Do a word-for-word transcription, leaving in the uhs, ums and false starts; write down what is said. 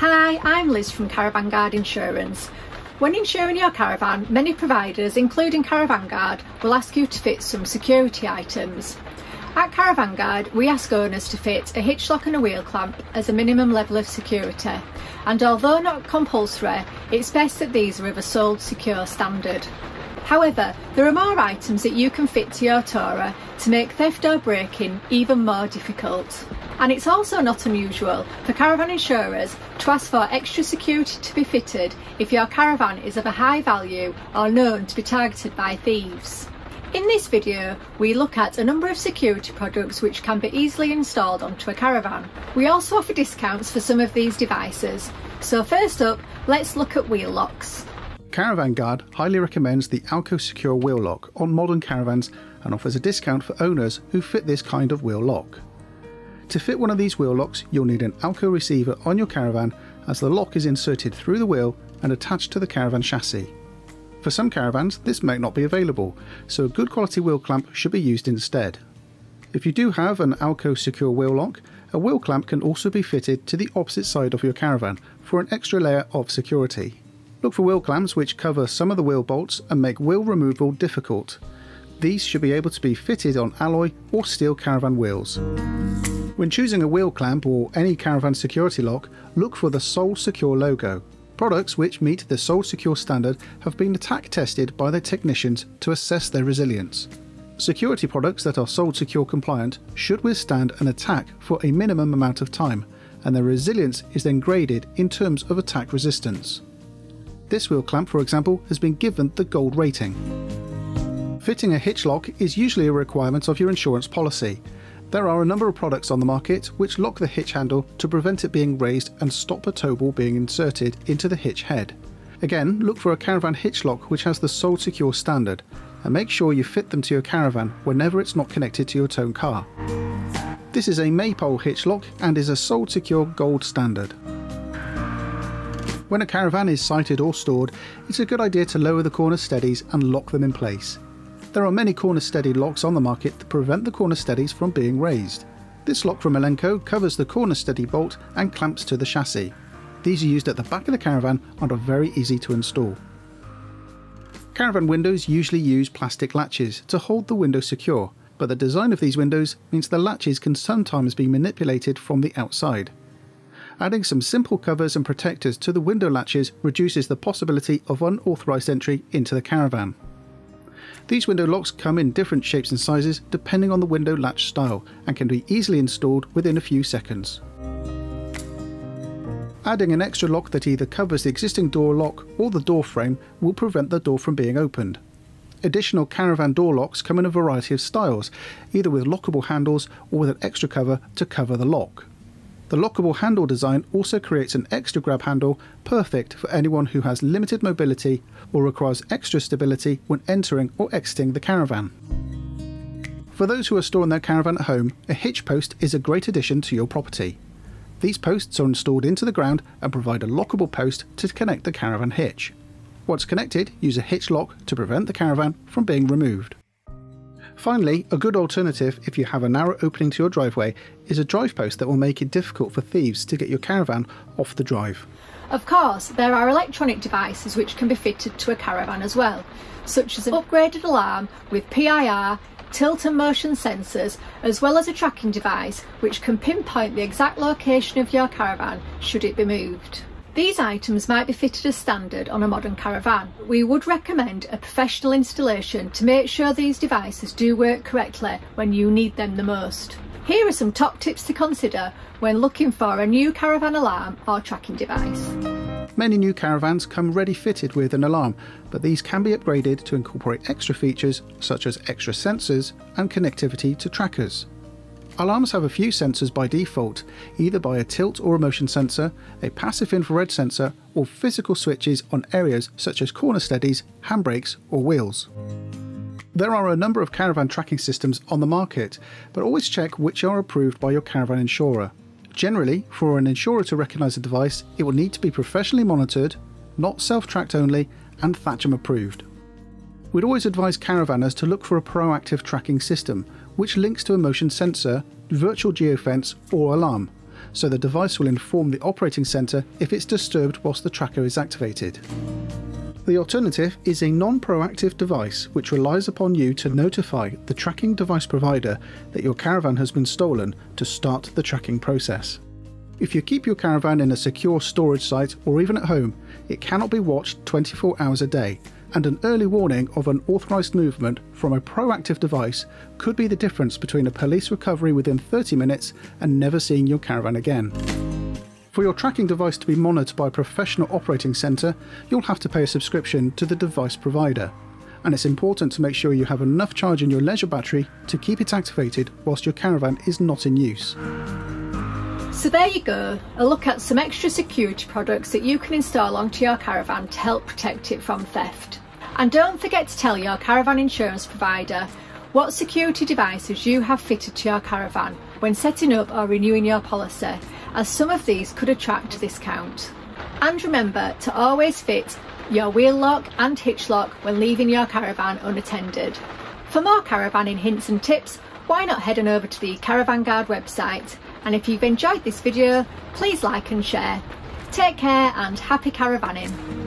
Hi, I'm Liz from Caravan Guard Insurance. When insuring your caravan, many providers, including Caravan Guard, will ask you to fit some security items. At Caravan Guard, we ask owners to fit a hitch lock and a wheel clamp as a minimum level of security, and although not compulsory, it's best that these are of a sold secure standard. However, there are more items that you can fit to your tourer to make theft or breaking even more difficult. And it's also not unusual for caravan insurers to ask for extra security to be fitted if your caravan is of a high value or known to be targeted by thieves. In this video, we look at a number of security products which can be easily installed onto a caravan. We also offer discounts for some of these devices. So first up, let's look at wheel locks. Caravan Guard highly recommends the Alco Secure wheel lock on modern caravans and offers a discount for owners who fit this kind of wheel lock. To fit one of these wheel locks, you'll need an Alco receiver on your caravan, as the lock is inserted through the wheel and attached to the caravan chassis. For some caravans, this may not be available, so a good quality wheel clamp should be used instead. If you do have an Alco Secure wheel lock, a wheel clamp can also be fitted to the opposite side of your caravan for an extra layer of security. Look for wheel clamps which cover some of the wheel bolts and make wheel removal difficult. These should be able to be fitted on alloy or steel caravan wheels. When choosing a wheel clamp or any caravan security lock, look for the Sold Secure logo. Products which meet the Sold Secure standard have been attack tested by their technicians to assess their resilience. Security products that are Sold Secure compliant should withstand an attack for a minimum amount of time, and their resilience is then graded in terms of attack resistance. This wheel clamp, for example, has been given the gold rating. Fitting a hitch lock is usually a requirement of your insurance policy. There are a number of products on the market which lock the hitch handle to prevent it being raised and stop a tow ball being inserted into the hitch head. Again, look for a caravan hitch lock which has the Sold Secure standard, and make sure you fit them to your caravan whenever it's not connected to your tow car. This is a maypole hitch lock and is a Sold Secure gold standard. When a caravan is sighted or stored, it's a good idea to lower the corner steadies and lock them in place. There are many corner steady locks on the market that prevent the corner steadies from being raised. This lock from Milenco covers the corner steady bolt and clamps to the chassis. These are used at the back of the caravan and are very easy to install. Caravan windows usually use plastic latches to hold the window secure, but the design of these windows means the latches can sometimes be manipulated from the outside. Adding some simple covers and protectors to the window latches reduces the possibility of unauthorised entry into the caravan. These window locks come in different shapes and sizes depending on the window latch style and can be easily installed within a few seconds. Adding an extra lock that either covers the existing door lock or the door frame will prevent the door from being opened. Additional caravan door locks come in a variety of styles, either with lockable handles or with an extra cover to cover the lock. The lockable handle design also creates an extra grab handle, perfect for anyone who has limited mobility or requires extra stability when entering or exiting the caravan. For those who are storing their caravan at home, a hitch post is a great addition to your property. These posts are installed into the ground and provide a lockable post to connect the caravan hitch. Once connected, use a hitch lock to prevent the caravan from being removed. Finally, a good alternative if you have a narrow opening to your driveway is a drive post that will make it difficult for thieves to get your caravan off the drive. Of course, there are electronic devices which can be fitted to a caravan as well, such as an upgraded alarm with P I R, tilt and motion sensors, as well as a tracking device which can pinpoint the exact location of your caravan should it be moved. These items might be fitted as standard on a modern caravan. We would recommend a professional installation to make sure these devices do work correctly when you need them the most. Here are some top tips to consider when looking for a new caravan alarm or tracking device. Many new caravans come ready fitted with an alarm, but these can be upgraded to incorporate extra features such as extra sensors and connectivity to trackers. Alarms have a few sensors by default, either by a tilt or a motion sensor, a passive infrared sensor, or physical switches on areas such as corner steadies, handbrakes, or wheels. There are a number of caravan tracking systems on the market, but always check which are approved by your caravan insurer. Generally, for an insurer to recognise a device, it will need to be professionally monitored, not self-tracked only, and Thatcham approved. We'd always advise caravanners to look for a proactive tracking system, which links to a motion sensor, virtual geofence or alarm, so the device will inform the operating centre if it's disturbed whilst the tracker is activated. The alternative is a non-proactive device which relies upon you to notify the tracking device provider that your caravan has been stolen to start the tracking process. If you keep your caravan in a secure storage site or even at home, it cannot be watched twenty-four hours a day, and an early warning of unauthorised movement from a proactive device could be the difference between a police recovery within thirty minutes and never seeing your caravan again. For your tracking device to be monitored by a professional operating centre, you'll have to pay a subscription to the device provider, and it's important to make sure you have enough charge in your leisure battery to keep it activated whilst your caravan is not in use. So there you go, a look at some extra security products that you can install onto your caravan to help protect it from theft. And don't forget to tell your caravan insurance provider what security devices you have fitted to your caravan when setting up or renewing your policy, as some of these could attract a discount. And remember to always fit your wheel lock and hitch lock when leaving your caravan unattended. For more caravanning hints and tips, why not head on over to the Caravan Guard website, and if you've enjoyed this video, please like and share. Take care and happy caravanning.